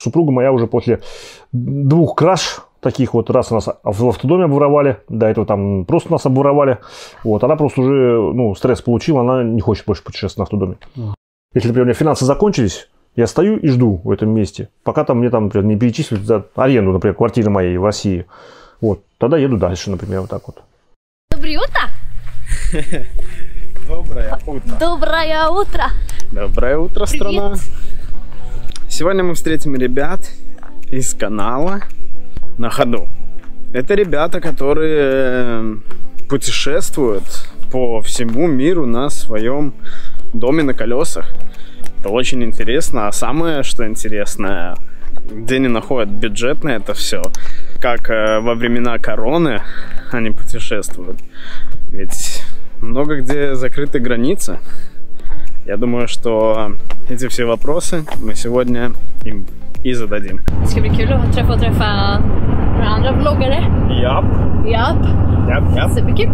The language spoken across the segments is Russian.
Супруга моя уже после 2 краж таких вот, раз у нас в автодоме обворовали, до этого там просто нас обворовали, вот, она просто уже, ну, стресс получила, она не хочет больше путешествовать на автодоме. Если, например, у меня финансы закончились, я стою и жду в этом месте, пока там мне там, например, не перечислят за аренду, например, квартиры моей в России, вот, тогда еду дальше, например, вот так вот. Доброе утро! Доброе утро! Доброе утро! Доброе утро, страна! Привет. Сегодня мы встретим ребят из канала «На ходу». Это ребята, которые путешествуют по всему миру на своем доме на колесах. Это очень интересно. А самое, что интересное, где они находят бюджет на это все, как во времена короны они путешествуют. Ведь много где закрыты границы. Я думаю, что эти все вопросы мы сегодня им и зададим. Det ska bli kul att träffa några andra vloggare. Japp. Japp. Superkul.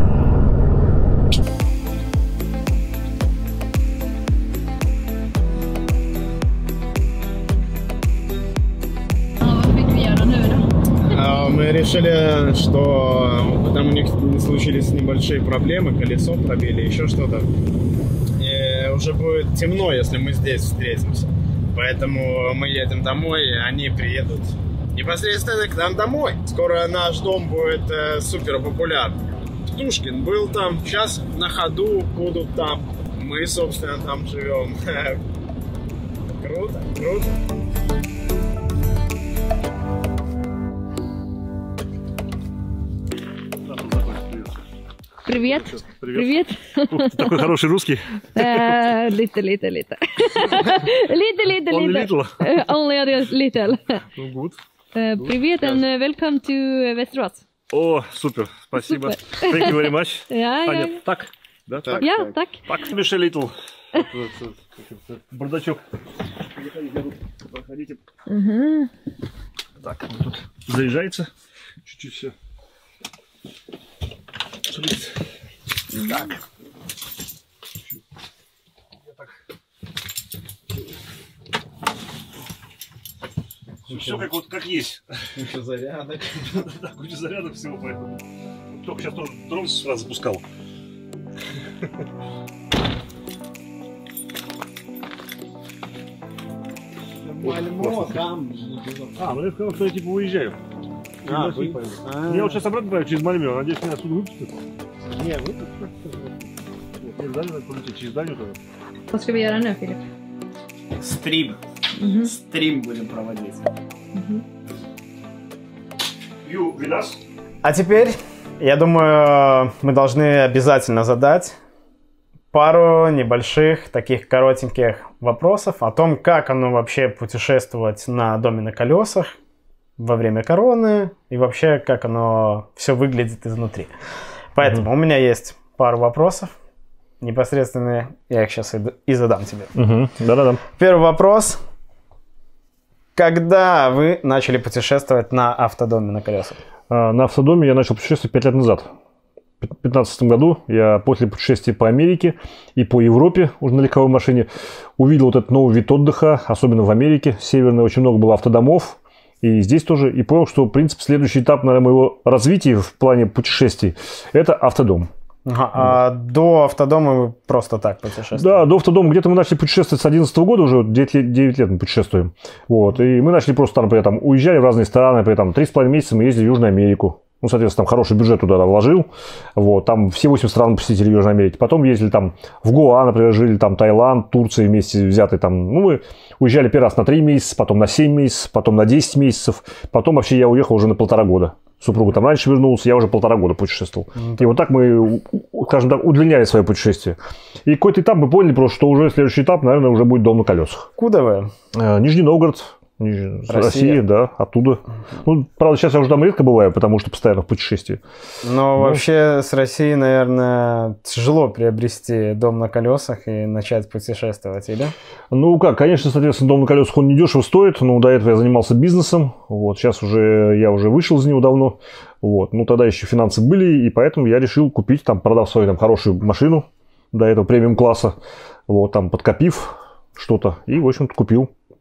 Vad fick vi göra nu då? Мы решили, что там у них случились небольшие проблемы, колесо пробили, еще что-то. И уже будет темно, если мы здесь встретимся. Поэтому мы едем домой, и они приедут непосредственно к нам домой. Скоро наш дом будет супер популярный. Птушкин был там, сейчас на ходу будут там. Мы, собственно, там живем. Круто, круто. Привет. Привет. Ты такой хороший русский. Lite. Lite. Only little. Only a little. Ну, good. Привет and welcome to Västerås. О, супер, спасибо. Thank you very much. Ja. Аня, так? Да, так. Ja, tack. Так, Мишель Литл. Бардачок. Проходите. Так, вот тут заезжается. Чуть-чуть все. Так. Все как есть. Куча зарядок. Да, куча зарядок всего, поэтому. Только сейчас тоже дрон сразу запускал. Мальмо там. Ну я сказал, что я типа уезжаю. Я вот сейчас обратно поеду через Мальмё, надеюсь, меня отсюда выпустят. Не, выпустят. Через здание надо полететь, через здание тоже. Vad ska vi göra nu, Filip? Стрим. Стрим будем проводить. You with us? А теперь, я думаю, мы должны обязательно задать пару небольших, таких коротеньких вопросов о том, как оно вообще путешествовать на доме на колесах во время короны и вообще, как оно все выглядит изнутри. Поэтому у меня есть пару вопросов непосредственно, я их сейчас и задам тебе. Да-да-да. Первый вопрос. Когда вы начали путешествовать на автодоме на колесах? На автодоме я начал путешествовать 5 лет назад. В 2015 году я после путешествия по Америке и по Европе уже на легковой машине увидел вот этот новый вид отдыха, особенно в Америке. Северной очень много было автодомов. И здесь тоже. И понял, что, в принципе, следующий этап, наверное, моего развития в плане путешествий – это автодом. А до автодома вы просто так путешествовали? Да, до автодома. Где-то мы начали путешествовать с 2011 года, уже 9 лет мы путешествуем. Вот. И мы начали просто, например, там, уезжали в разные страны, например, там 3,5 месяца мы ездили в Южную Америку. Ну, соответственно, там хороший бюджет туда вложил. Вот. Там все 8 стран посетили Южной Америки. Потом ездили там в Гоа, например, жили там Таиланд, Турция вместе взятые там. Ну, мы уезжали первый раз на 3 месяца, потом на 7 месяцев, потом на 10 месяцев. Потом вообще я уехал уже на 1,5 года. Супруга там раньше вернулась, я уже 1,5 года путешествовал. И вот так мы, скажем так, удлиняли свое путешествие. И какой-то этап мы поняли просто, что уже следующий этап, наверное, уже будет дом на колесах. Куда вы? Нижний Новгород. Россия, да, оттуда. Ну, правда, сейчас я уже там редко бываю, потому что постоянно в путешествии. Но вообще с Россией, наверное, тяжело приобрести дом на колесах и начать путешествовать, или? Ну как, конечно, соответственно, дом на колесах он недешево стоит, но до этого я занимался бизнесом, вот, сейчас я уже вышел из него давно, вот, ну тогда еще финансы были, и поэтому я решил купить, там, продав свою там хорошую машину, до этого премиум класса, вот, там, подкопив что-то, и, в общем-то, купил.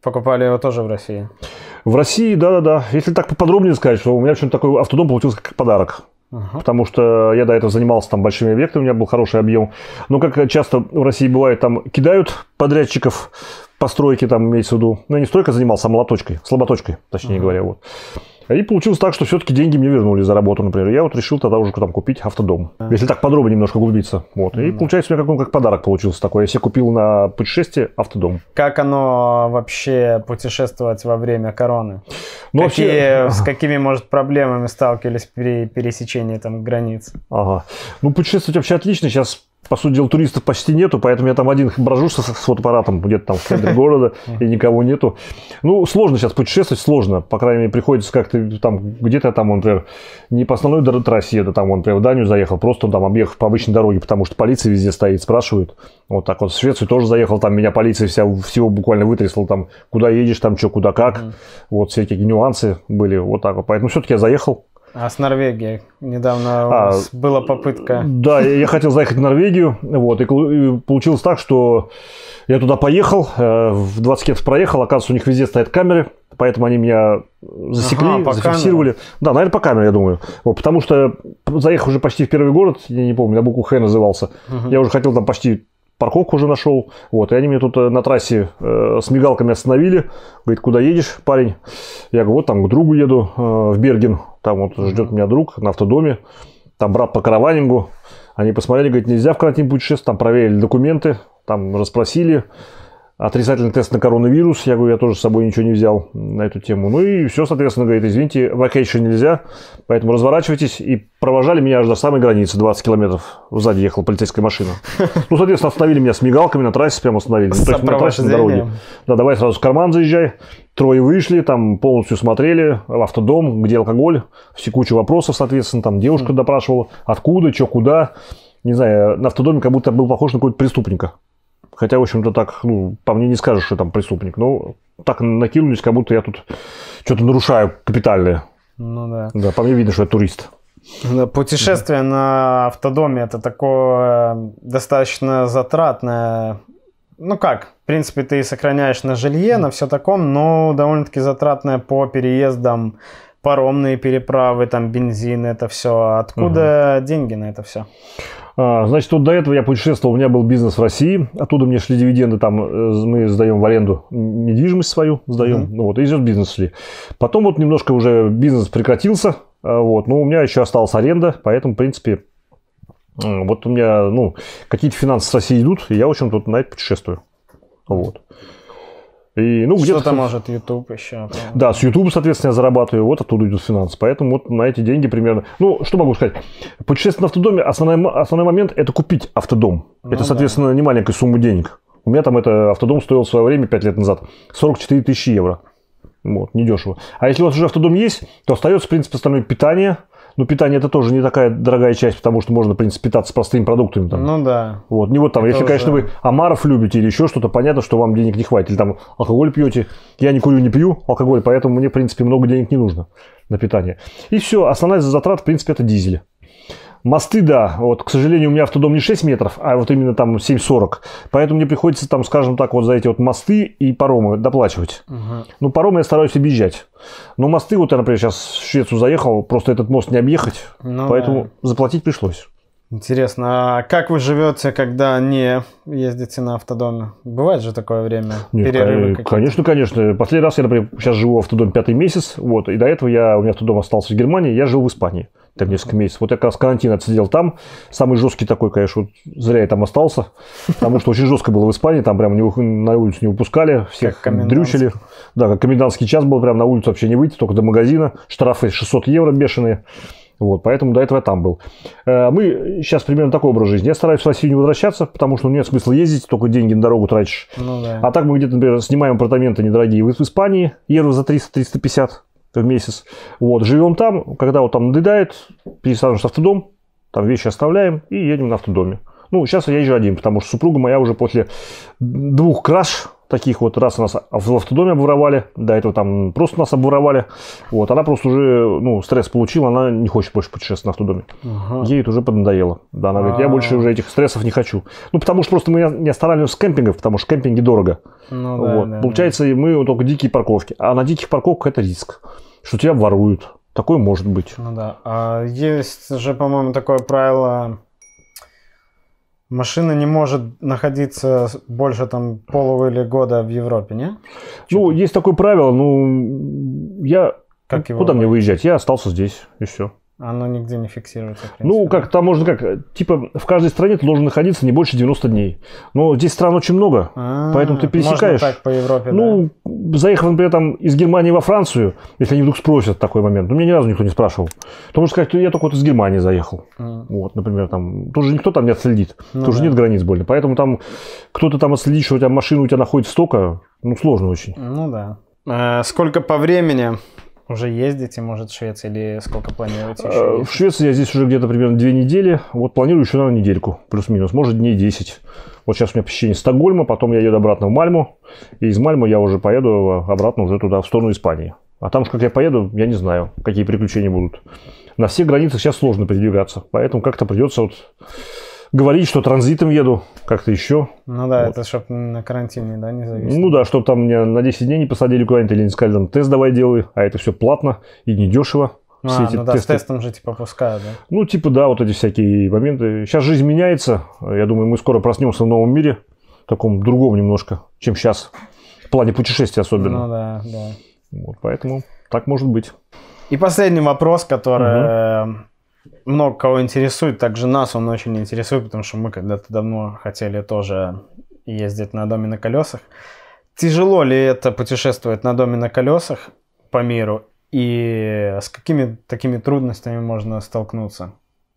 покупали его тоже в России? В России, да-да-да. Если так поподробнее сказать, что у меня почему-то такой автодом получился как подарок. Потому что я до этого занимался там большими объектами, у меня был хороший объем. Но как часто в России бывает, там кидают подрядчиков по стройке, там имеется в виду. Ну, я не стройкой занимался, а молоточкой, слаботочкой, точнее говоря. Вот. И получилось так, что все-таки деньги мне вернули за работу, например. Я вот решил тогда уже там купить автодом. Если так подробнее немножко углубиться. Вот. И получается, у меня как подарок получился такой. Я себе купил на путешествие автодом. Как оно вообще путешествовать во время короны? Ну, с какими, может, проблемами сталкивались при пересечении там границ? Ага. Ну, путешествовать вообще отлично. Сейчас, по сути дела, туристов почти нету, поэтому я там один брожу с фотоаппаратом где-то там в центре города, и никого нету. Ну, сложно сейчас путешествовать, сложно. По крайней мере, приходится как-то там, где-то там, например, не по основной трассе еду, там, например, в Данию заехал, просто там объехав по обычной дороге, потому что полиция везде стоит, спрашивают. Вот так вот. В Швецию тоже заехал, там меня полиция всего буквально вытрясла, там, куда едешь, там, что, куда, как. Вот всякие нюансы были, вот так вот. Поэтому все-таки я заехал. А с Норвегией недавно у вас была попытка. Да, я хотел заехать в Норвегию, вот, и получилось так, что я туда поехал, в 20 км проехал, оказывается, у них везде стоят камеры, поэтому они меня засекли, зафиксировали. Камере. Да, наверное, по камере, я думаю. Вот, потому что заехал уже почти в первый город, я не помню, на букву Х назывался, я уже хотел там почти... Парковку уже нашел, вот, и они меня тут на трассе с мигалками остановили, говорит, куда едешь, парень? Я говорю, вот там к другу еду, в Берген, там вот ждет меня друг на автодоме, там брат по караванингу, они посмотрели, говорит, нельзя в карантин путешествовать, там проверили документы, там расспросили, отрицательный тест на коронавирус, я говорю, я тоже с собой ничего не взял на эту тему, ну и все, соответственно, говорит, извините, vacation нельзя, поэтому разворачивайтесь, и провожали меня аж до самой границы, 20 километров, сзади ехала полицейская машина. Ну, соответственно, остановили меня с мигалками, на трассе прямо остановили, ну, то есть на трассе, на дороге. Да, давай сразу в карман заезжай, трое вышли, там полностью смотрели, в автодом, где алкоголь, все куча вопросов, соответственно, там девушка допрашивала, откуда, что, куда, не знаю, на автодоме как будто был похож на какого-то преступника. Хотя, в общем-то, так, ну, по мне не скажешь, что там преступник. Но так накинулись, как будто я тут что-то нарушаю капитальное. Ну да. Да, по мне видно, что я турист. Да, путешествие на автодоме это такое достаточно затратное. Ну как, в принципе, ты сохраняешь на жилье, на все таком, но довольно-таки затратное по переездам, паромные переправы, там бензин, это все. Откуда деньги на это все? Значит, вот до этого я путешествовал, у меня был бизнес в России, оттуда мне шли дивиденды, там мы сдаем в аренду недвижимость свою, сдаем, вот, и идет бизнес шли. Потом вот немножко уже бизнес прекратился, вот, но у меня еще осталась аренда, поэтому, в принципе, вот у меня, ну, какие-то финансы с России идут, и я, в общем, тут на это путешествую, вот. И, ну, что-то может YouTube еще. Да, с YouTube, соответственно, я зарабатываю, вот оттуда идут финансы. Поэтому вот на эти деньги примерно... Ну, что могу сказать? Путешествие на автодоме, основной момент – это купить автодом. Ну, это, соответственно, не маленькая сумма денег. У меня там это автодом стоил в свое время, 5 лет назад, 44 тысячи евро. Вот, недешево. А если у вас уже автодом есть, то остается, в принципе, остальное питание. Но питание это тоже не такая дорогая часть, потому что можно, в принципе, питаться простыми продуктами. Там. Ну да. Вот, не вот там, это если, конечно, вы омаров любите или еще что-то, понятно, что вам денег не хватит. Или там алкоголь пьете. Я не курю, не пью алкоголь, поэтому мне, в принципе, много денег не нужно на питание. И все, основная затрата, в принципе, это дизель. Мосты, да, вот, к сожалению, у меня автодом не 6 метров, а вот именно там 7,40. Поэтому мне приходится там, скажем так, вот за эти вот мосты и паромы доплачивать. Ну, паромы я стараюсь объезжать. Но мосты, вот я, например, сейчас в Швецию заехал, просто этот мост не объехать, поэтому заплатить пришлось. Интересно, а как вы живете, когда не ездите на автодоме? Бывает же такое время? Нет, перерывы конечно, конечно. Последний раз я, например, сейчас живу в автодоме 5-й месяц, вот, и до этого у меня автодом остался в Германии, я жил в Испании. Там несколько месяцев. Вот я как раз карантин отсидел там. Самый жесткий такой, конечно, вот зря я там остался. Потому что очень жестко было в Испании. Там прям на улицу не выпускали. Всех дрючили. Да, как комендантский час был. Прям на улицу вообще не выйти, только до магазина. Штрафы 600 евро бешеные. Вот, поэтому до этого я там был. Мы сейчас примерно такой образ жизни. Я стараюсь в Россию не возвращаться, потому что нет смысла ездить, только деньги на дорогу тратишь. Ну, да. А так мы где-то, например, снимаем апартаменты недорогие в Испании. Евро за 300-350 в месяц. Вот, живем там, когда вот там надоедает, пересаживаемся в автодом, там вещи оставляем и едем на автодоме. Ну, сейчас я езжу один, потому что супруга моя уже после 2 краш, таких вот, раз нас в автодоме обворовали, до этого там просто нас обворовали, вот, она просто уже, ну, стресс получила, она не хочет больше путешествовать на автодоме. Ей это уже поднадоело. Да, она говорит, я больше уже этих стрессов не хочу. Ну, потому что просто мы не останавливаемся с кемпингов, потому что кемпинги дорого. Ну, вот. да, Получается, мы только дикие парковки. А на диких парковках это риск, что тебя воруют. Такое может быть. Ну да. А есть же, по-моему, такое правило... Машина не может находиться больше там полого или года в Европе, не? Ну, есть такое правило, ну, я... Как его Куда мне выезжать? Я остался здесь, и все. Оно нигде не фиксируется, в принципе. Ну, как там можно как, типа, в каждой стране ты должен находиться не больше 90 дней. Но здесь стран очень много, поэтому ты пересекаешь. Можно так по Европе, ну, да? Заехав, например, там из Германии во Францию, если они вдруг спросят такой момент, ну, меня ни разу никто не спрашивал. Потому что сказать, я только вот из Германии заехал. Вот, например, там, тоже никто там не отследит, тоже нет границ больно. Поэтому там кто-то там отследит, что у тебя машина у тебя находится столько, ну, сложно очень. Ну, да. Сколько по времени уже ездите, может, в Швеции, или сколько планируете еще ездить? В Швеции я здесь уже где-то примерно 2 недели. Вот планирую еще, наверное, недельку, плюс-минус. Может, дней 10. Вот сейчас у меня посещение Стокгольма, потом я еду обратно в Мальму. И из Мальмы я уже поеду обратно уже туда, в сторону Испании. А там, как я поеду, я не знаю, какие приключения будут. На всех границах сейчас сложно передвигаться. Поэтому как-то придется вот говорить, что транзитом еду, как-то еще. Ну да, вот. Это чтобы на карантине, да, не зависит. Ну да, чтобы там меня на 10 дней не посадили куда-нибудь или не сказали, там, тест давай делай, а это все платно и недешево. Ну да, с тестом же типа пускают, да? Ну типа да, вот эти всякие моменты. Сейчас жизнь меняется, я думаю, мы скоро проснемся в новом мире, таком другом немножко, чем сейчас, в плане путешествий особенно. Ну да, да. Вот, поэтому так может быть. И последний вопрос, который... много кого интересует, также нас он очень интересует, потому что мы когда-то давно хотели тоже ездить на доме на колесах. Тяжело ли это путешествовать на доме на колесах по миру, и с какими такими трудностями можно столкнуться?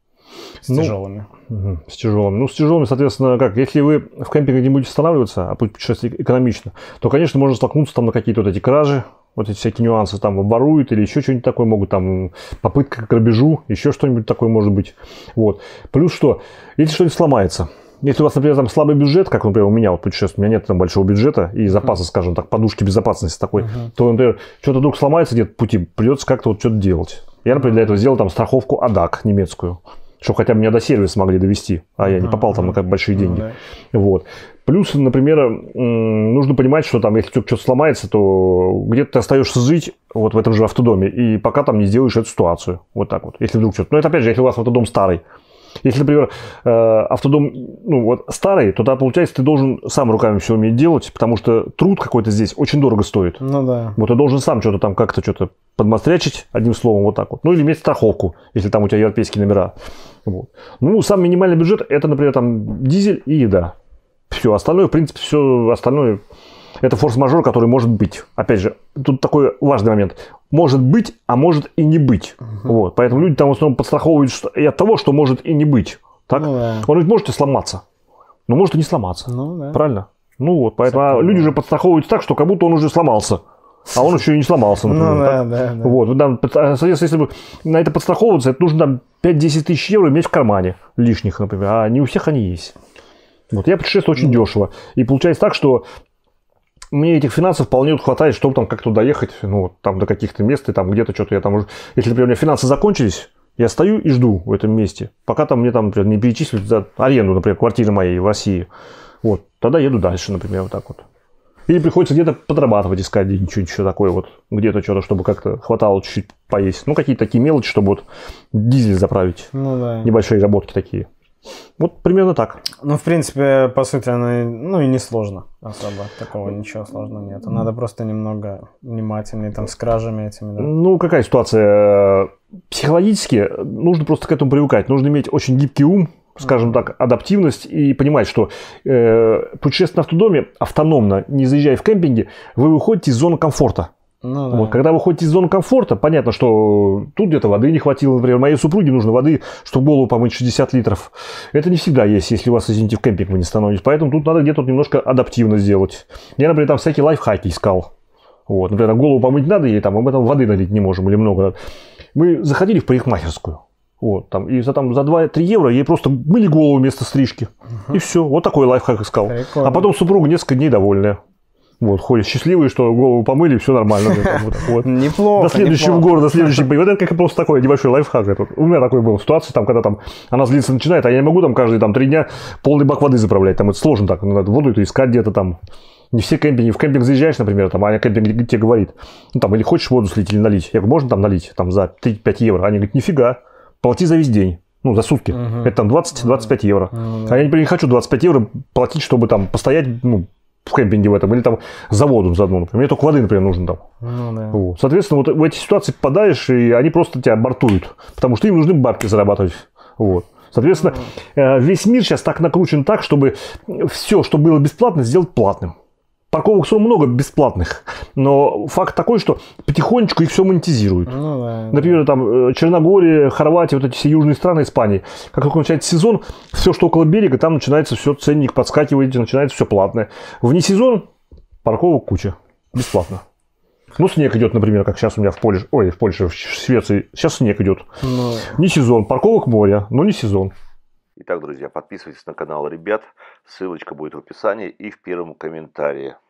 С тяжелыми. С тяжелыми. Ну, с тяжелыми, соответственно, как? Если вы в кемпинге не будете останавливаться, а путешествовать экономично, то, конечно, можно столкнуться там на какие-то вот эти кражи, вот эти всякие нюансы, там, воруют или еще что-нибудь такое могут, там, попытка к грабежу, еще что-нибудь такое может быть. Вот. Плюс что? Если что-нибудь сломается. Если у вас, например, там слабый бюджет, как, например, у меня вот путешествие, у меня нет там большого бюджета и запаса, скажем так, подушки безопасности такой, то, например, что-то вдруг сломается где-то в пути, придется как-то вот что-то делать. Я, например, для этого сделал там страховку ADAC немецкую, чтобы хотя бы меня до сервиса смогли довести, а я не попал там на как большие деньги. Вот. Плюс, например, нужно понимать, что там, если что-то сломается, то где-то ты остаешься жить вот в этом же автодоме, и пока там не сделаешь эту ситуацию. Вот так вот. Если вдруг что-то. Но это опять же, если у вас автодом старый. Если, например, автодом вот, старый, то тогда, получается, ты должен сам руками все уметь делать, потому что труд какой-то здесь очень дорого стоит. Ну да. Вот ты должен сам что-то там как-то что-то подмострячить, одним словом, вот так вот. Ну или иметь страховку, если там у тебя европейские номера. Вот. Ну, сам минимальный бюджет, это, например, там дизель и еда. Все, остальное, в принципе, все остальное, это форс-мажор, который может быть. Опять же, тут такой важный момент. Может быть, а может и не быть. Вот. Поэтому люди там в основном подстраховывают и от того, что может и не быть. Так? Ну, да. Он ведь может и сломаться, но может и не сломаться. Ну, да. Правильно? Ну вот, поэтому люди же подстраховываются так, что как будто он уже сломался. А он еще и не сломался, например. Ну, да. Вот, там, соответственно, если бы на это подстраховываться, это нужно там 5-10 тысяч евро иметь в кармане лишних, например. А не у всех они есть. Вот, я путешествую очень дешево. И получается так, что мне этих финансов вполне хватает, чтобы там как-то доехать, ну, там до каких-то мест, и там где-то что-то я там уже... Если, например, у меня финансы закончились, я стою и жду в этом месте, пока там мне там, например, не перечислят за аренду, например, квартиры моей в России. Вот, тогда еду дальше, например, вот так вот. Или приходится где-то подрабатывать, искать что-нибудь еще такое вот, где-то что-то, чтобы как-то хватало чуть-чуть поесть. Ну, какие-то такие мелочи, чтобы вот дизель заправить. Ну, да. Небольшие работки такие. Вот примерно так. Ну, в принципе, по сути, оно ну, и не сложно особо. Такого ничего сложного нет. Надо просто немного внимательней там с кражами этими. Да? Ну, какая ситуация? Психологически нужно просто к этому привыкать. Нужно иметь очень гибкий ум, скажем так, адаптивность и понимать, что путешествие на автодоме автономно, не заезжая в кемпинге, вы выходите из зоны комфорта. Ну, да. Вот, когда вы выходите из зоны комфорта, понятно, что тут где-то воды не хватило. Например, моей супруге нужно воды, чтобы голову помыть 60 литров. Это не всегда есть, если у вас, извините, в кемпинг вы не становитесь. Поэтому тут надо где-то немножко адаптивно сделать. Я, например, там всякие лайфхаки искал. Вот, например, голову помыть надо, и там об этом воды налить не можем, или много надо. Мы заходили в парикмахерскую. Вот, там, и за 2-3 евро ей просто мыли голову вместо стрижки. И все. Вот такой лайфхак искал. Прикольно. А потом супруга несколько дней довольная. Вот, ходят счастливые, что голову помыли, все нормально. Неплохо. До следующего города, до следующей. Вот это как просто такой небольшой лайфхак. У меня такой был ситуация, там, когда там она злиться начинает, а я не могу там каждые 3 дня полный бак воды заправлять. Там это сложно так. Надо воду это искать где-то там. Не все кемпинги. В кемпинг заезжаешь, например, там, а кемпинг тебе говорит, ну, там, или хочешь воду слить или налить. Я говорю, можно там налить там, за 3-5 евро? Они говорят, нифига, плати за весь день. Ну, за сутки. Это там 20-25 евро. А я, например, не хочу 25 евро платить, чтобы там постоять, ну, в кемпинге в этом, или там за воду заодно, например. Мне только воды, например, нужно там. Вот. Соответственно, вот в эти ситуации попадаешь, и они просто тебя бортуют, потому что им нужны бабки зарабатывать. Вот. Соответственно, весь мир сейчас так накручен так, чтобы все, что было бесплатно, сделать платным. Парковок много бесплатных, но факт такой, что потихонечку их все монетизируют. Например, там Черногория, Хорватия, вот эти все южные страны, Испании. Как только начинается сезон, все, что около берега, там начинается все, ценник подскакивает, начинается все платное. Вне сезон парковок куча, бесплатно. Ну, снег идет, например, как сейчас у меня в Польше, в Швеции. Сейчас снег идет. Не сезон, парковок море, но не сезон. Итак, друзья, подписывайтесь на канал ребят. Ссылочка будет в описании и в первом комментарии.